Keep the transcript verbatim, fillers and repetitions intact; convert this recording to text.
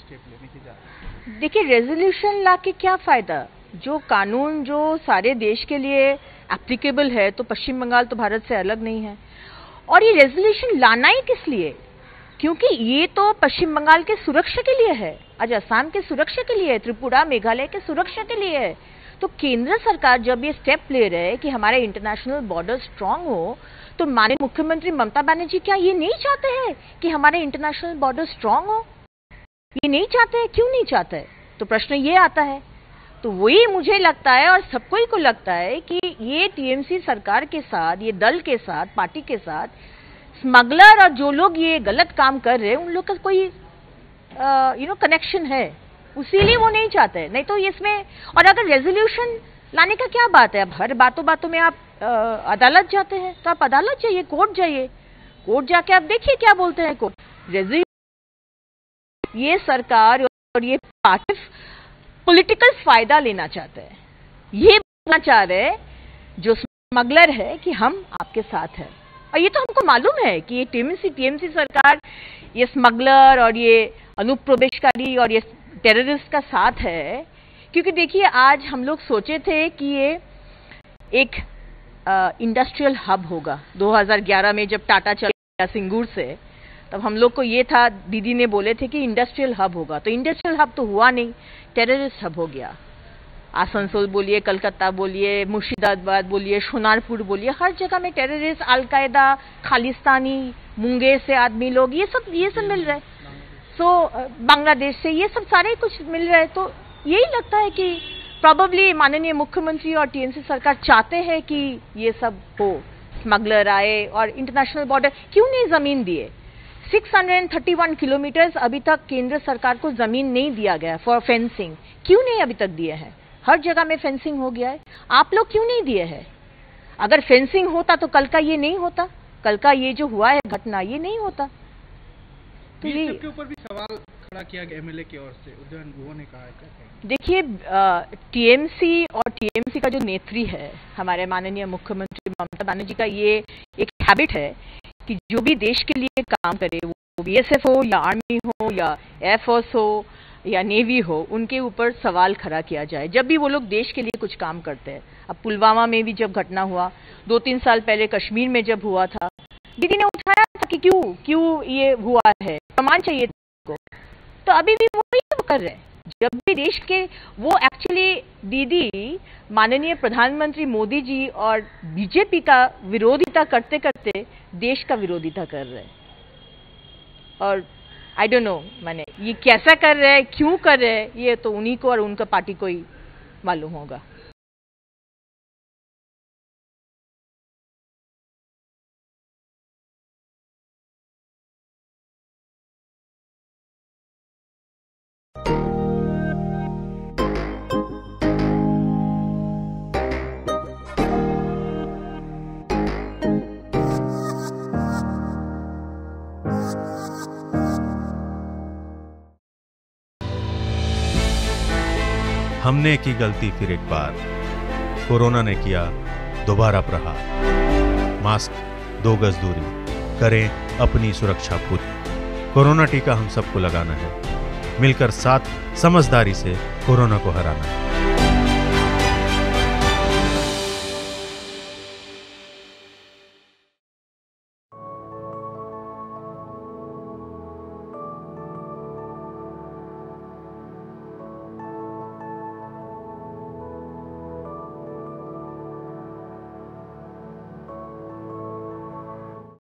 Step लेने की जा रहे हैं? देखिए, रेजोल्यूशन ला के क्या फायदा? जो कानून जो सारे देश के लिए एप्लीकेबल है, तो पश्चिम बंगाल तो भारत से अलग नहीं है। और ये रेजोल्यूशन लाना ही किस लिए? क्योंकि ये तो पश्चिम बंगाल के सुरक्षा के लिए है, आज असम के सुरक्षा के लिए है, त्रिपुरा मेघालय के सुरक्षा के लिए है। तो केंद्र सरकार जब ये स्टेप ले रहे हैं कि हमारे इंटरनेशनल बॉर्डर स्ट्रांग हो, तो माननीय मुख्यमंत्री ममता बनर्जी क्या ये नहीं चाहते हैं कि हमारे इंटरनेशनल बॉर्डर स्ट्रांग हो? ये नहीं चाहते हैं, क्यों नहीं चाहते? तो प्रश्न ये आता है। तो वही मुझे लगता है और सबको ही को लगता है कि ये टीएमसी सरकार के साथ, ये दल के साथ, पार्टी के साथ स्मगलर और जो लोग ये गलत काम कर रहे हैं उन लोग का कोई यू नो कनेक्शन है, इसीलिए वो नहीं चाहते। नहीं तो इसमें, और अगर रेजोल्यूशन लाने का क्या बात है? अब हर बातों बातों में आप आ, अदालत जाते हैं, तो आप अदालत जाइए, कोर्ट जाइए, कोर्ट जाके आप देखिए क्या बोलते हैं कोर्ट। रेजोल्यूशन ये सरकार और ये पार्टी पॉलिटिकल फायदा लेना चाहते हैं, ये बोलना चाह रहे हैं जो स्मगलर है कि हम आपके साथ हैं। और ये तो हमको मालूम है कि ये टीएमसी टीएमसी सरकार ये स्मगलर और ये अनुप्रवेशकारी और ये टेररिस्ट का साथ है। क्योंकि देखिए, आज हम लोग सोचे थे कि ये एक इंडस्ट्रियल हब होगा। दो हज़ार ग्यारह में जब टाटा चला गया सिंगूर से, तब हम लोग को ये था, दीदी ने बोले थे कि इंडस्ट्रियल हब होगा। तो इंडस्ट्रियल हब तो हुआ नहीं, टेररिस्ट हब हो गया। आसनसोल बोलिए, कलकत्ता बोलिए, मुर्शिदाबाद बोलिए, सोनारपुर बोलिए, हर जगह में टेररिस्ट, अलकायदा, खालिस्तानी, मुंगेर से आदमी लोग, ये सब ये सब मिल रहे हैं। सो बांग्लादेश से ये सब सारे कुछ मिल रहे हैं। तो यही लगता है कि प्रोबेबली माननीय मुख्यमंत्री और टीएमसी सरकार चाहते हैं कि ये सब हो, स्मगलर आए और इंटरनेशनल बॉर्डर क्यों नहीं जमीन दिए? छह सौ इकतीस किलोमीटर अभी तक केंद्र सरकार को जमीन नहीं दिया गया फॉर फेंसिंग। क्यों नहीं अभी तक दिए हैं? हर जगह में फेंसिंग हो गया है, आप लोग क्यों नहीं दिए हैं? अगर फेंसिंग होता तो कल का ये नहीं होता, कल का ये जो हुआ है घटना ये नहीं होता। तो ये के ऊपर भी सवाल खड़ा किया गया एमएलए की ओर से, उदयन गुहा ने कहा है। देखिए, टीएमसी और टीएमसी का जो नेत्री है हमारे माननीय मुख्यमंत्री ममता बनर्जी का, ये एक हैबिट है कि जो भी देश के लिए काम करे, वो बीएसएफ हो या आर्मी हो या एयरफोर्स हो या नेवी हो, उनके ऊपर सवाल खड़ा किया जाए जब भी वो लोग देश के लिए कुछ काम करते हैं। अब पुलवामा में भी जब घटना हुआ, दो तीन साल पहले कश्मीर में जब हुआ था, दीदी ने उठाया था कि क्यों क्यों ये हुआ है, प्रमाण चाहिए को। तो अभी भी वही वो कर रहे हैं। जब भी देश के, वो एक्चुअली दीदी माननीय प्रधानमंत्री मोदी जी और बीजेपी का विरोधिता करते करते देश का विरोधिता कर रहे हैं। और आई डोंट नो, माने ये कैसा कर रहे हैं, क्यों कर रहे हैं, ये तो उन्हीं को और उनका पार्टी को ही मालूम होगा। हमने की गलती फिर एक बार, कोरोना ने किया दोबारा प्रहार। मास्क, दो गज दूरी, करें अपनी सुरक्षा पूरी। कोरोना टीका हम सबको लगाना है, मिलकर साथ समझदारी से कोरोना को हराना है।